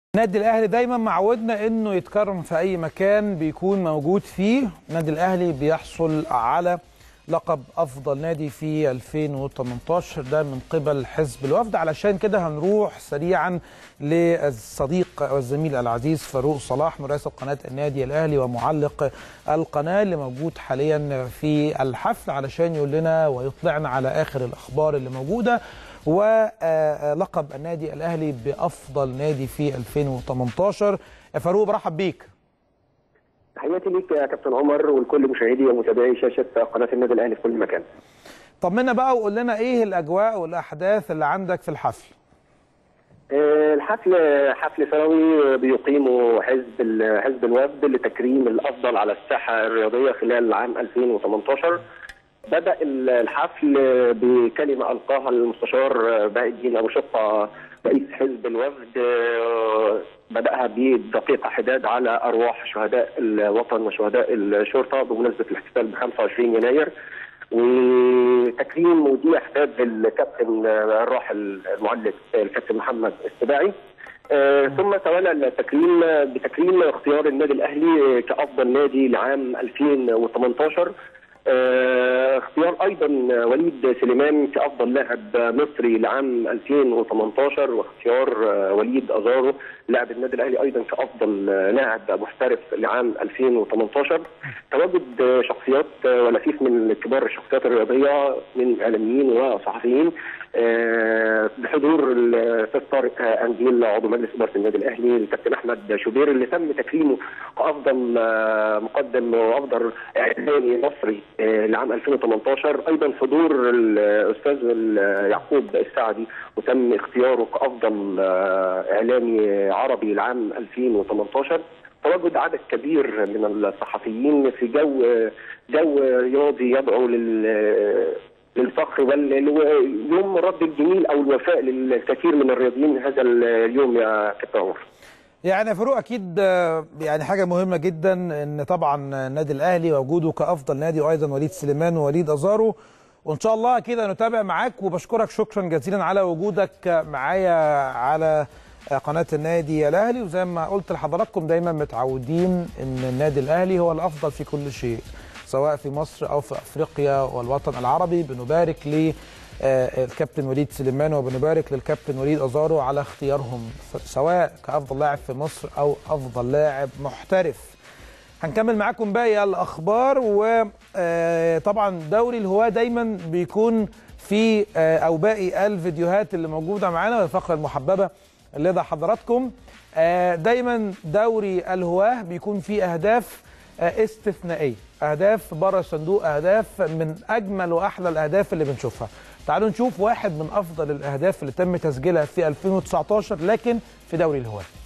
النادي الاهلي دايما معودنا انه يتكرم في اي مكان بيكون موجود فيه. النادي الاهلي بيحصل على لقب افضل نادي في 2018 ده من قبل حزب الوفد. علشان كده هنروح سريعا للصديق والزميل العزيز فاروق صلاح مراسل قناه النادي الاهلي ومعلق القناه اللي موجود حاليا في الحفل علشان يقول لنا ويطلعنا على اخر الاخبار اللي موجوده ولقب النادي الاهلي بافضل نادي في 2018. يا فاروق برحب بيك. تحياتي ليك يا كابتن عمر ولكل مشاهدي ومتابعي شاشه قناه النادي الاهلي في كل مكان. طمنا بقى وقول لنا ايه الاجواء والاحداث اللي عندك في الحفل. الحفل حفل سنوي بيقيمه حزب الوفد لتكريم الافضل على الساحه الرياضيه خلال عام 2018. بدأ الحفل بكلمة ألقاها المستشار باقي الدين أبو شقة رئيس حزب الوفد، بدأها بدقيقة حداد على أرواح شهداء الوطن وشهداء الشرطة بمناسبة الاحتفال ب 25 يناير، وتكريم وديع حداد الكابتن الراحل المعلق الكابتن محمد السباعي. ثم تولى التكريم بتكريم اختيار النادي الأهلي كأفضل نادي لعام 2018. اختيار ايضا وليد سليمان كافضل لاعب مصري لعام 2018، واختيار وليد ازارو لاعب النادي الاهلي ايضا كافضل لاعب محترف لعام 2018. تواجد شخصيات ولفيف من كبار الشخصيات الرياضيه من اعلاميين وصحفيين بحضور الاستاذ طارق انجيل عضو مجلس اداره النادي الاهلي، الكابتن احمد شوبير اللي تم تكريمه كافضل مقدم وافضل اعلامي مصري لعام 2018. ايضا حضور الاستاذ يعقوب السعدي وتم اختياره كافضل اعلامي عربي لعام 2018. تواجد عدد كبير من الصحفيين في جو رياضي يدعو للفخر واليوم رد الجميل او الوفاء للكثير من الرياضيين هذا اليوم يا كابتن عمر. يعني يا فاروق اكيد يعني حاجه مهمه جدا ان طبعا النادي الاهلي وجوده كافضل نادي وايضا وليد سليمان ووليد ازارو، وان شاء الله كده نتابع معاك وبشكرك شكرا جزيلا على وجودك معايا على قناه النادي الاهلي. وزي ما قلت لحضراتكم دايما متعودين ان النادي الاهلي هو الافضل في كل شيء سواء في مصر او في افريقيا والوطن العربي. بنبارك للكابتن وليد سليمان وبنبارك للكابتن وليد ازارو على اختيارهم سواء كافضل لاعب في مصر او افضل لاعب محترف. هنكمل معاكم باقي الاخبار، وطبعا دوري الهواة دايما بيكون في او باقي الفيديوهات اللي موجوده معانا والفقره المحببه لدى حضراتكم. دايما دوري الهواة بيكون فيه اهداف استثنائيه، اهداف بره الصندوق، اهداف من اجمل واحلى الاهداف اللي بنشوفها. تعالوا نشوف واحد من افضل الاهداف اللي تم تسجيلها في 2019 لكن في دوري الهواة.